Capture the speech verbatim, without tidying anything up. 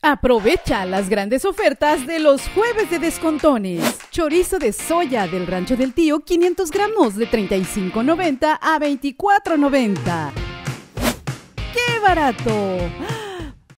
Aprovecha las grandes ofertas de los jueves de descontones. Chorizo de soya del Rancho del Tío, quinientos gramos de treinta y cinco noventa a veinticuatro noventa. ¡Qué barato!